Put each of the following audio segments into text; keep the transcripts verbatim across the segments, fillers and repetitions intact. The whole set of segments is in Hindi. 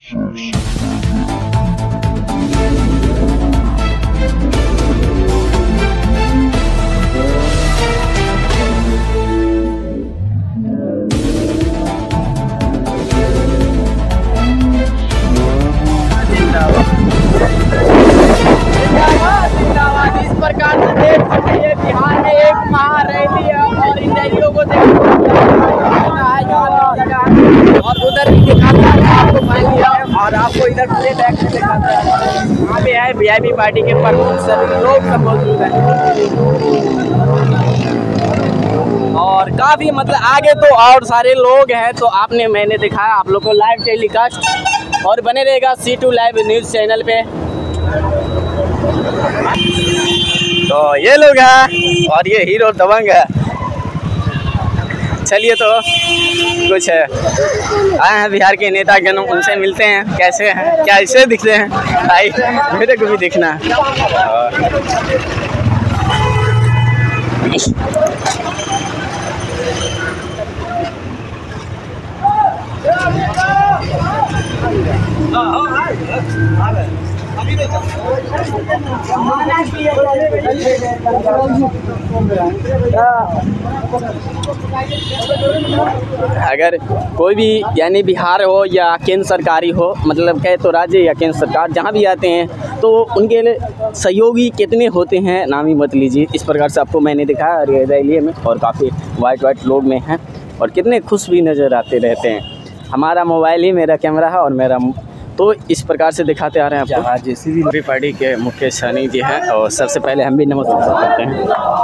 इस प्रकार से देख सकते हैं बिहार में एक महारैली है और इन रैलियों को और उधर भी दिखाता है आपको और आपको इधर पूरे बैक में दिखाता है। वहाँ पे है वीआईपी पार्टी के प्रमुख सभी लोग सब मौजूद हैं और काफ़ी मतलब आगे तो और सारे लोग हैं। तो आपने मैंने दिखाया आप लोग को लाइव टेलीकास्ट और बने रहेगा C two live news channel पे। तो ये लोग हैं और ये हीरो दबंग है। चलिए तो कुछ आए हैं बिहार के नेता गण, उनसे मिलते हैं कैसे हैं, क्या ऐसे दिखते हैं भाई, मेरे को भी दिखना है। अगर कोई भी यानी बिहार हो या केंद्र सरकारी हो, मतलब कहे तो राज्य या केंद्र सरकार जहाँ भी आते हैं तो उनके लिए सहयोगी कितने होते हैं नाम ही मत लीजिए। इस प्रकार से आपको मैंने दिखाया और ये रैली में और काफ़ी वाइट वाइट लोग में हैं और कितने खुश भी नज़र आते रहते हैं। हमारा मोबाइल ही मेरा कैमरा है और मेरा तो इस प्रकार से दिखाते आ रहे हैं आपको। जैसे भी पार्टी के मुकेश सहनी जी हैं और सबसे पहले हम भी नमस्कार करते हैं।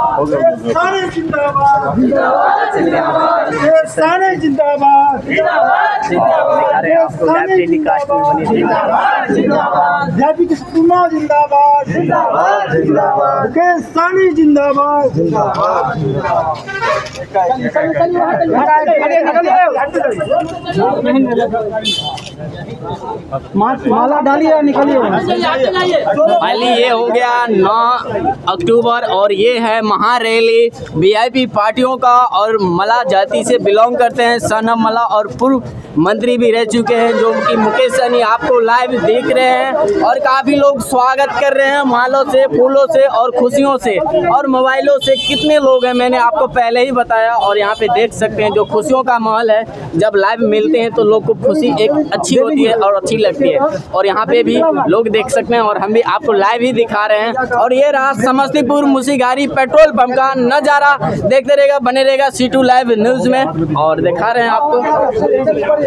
माला डालिए निकालिए। पहले ये हो गया नौ अक्टूबर और ये है महारैली वीआईपी पार्टियों का और मला जाति से बिलोंग करते हैं सनम मला और पूर्व मंत्री भी रह चुके हैं जो कि मुकेश सहनी आपको लाइव देख रहे हैं और काफ़ी लोग स्वागत कर रहे हैं मालों से, फूलों से और खुशियों से और मोबाइलों से। कितने लोग हैं मैंने आपको पहले ही बताया और यहाँ पे देख सकते हैं जो खुशियों का माहौल है। जब लाइव मिलते हैं तो लोग को खुशी एक अच्छी होती है और अच्छी लगती है और यहाँ पे भी लोग देख सकते हैं और हम भी आपको लाइव ही दिखा रहे हैं। और ये रहा समस्तीपुर मुसीघारी पेट्रोल पंप का नज़ारा, देखते रहेगा बने रहेगा सी टू लाइव न्यूज़ में और दिखा रहे हैं आपको।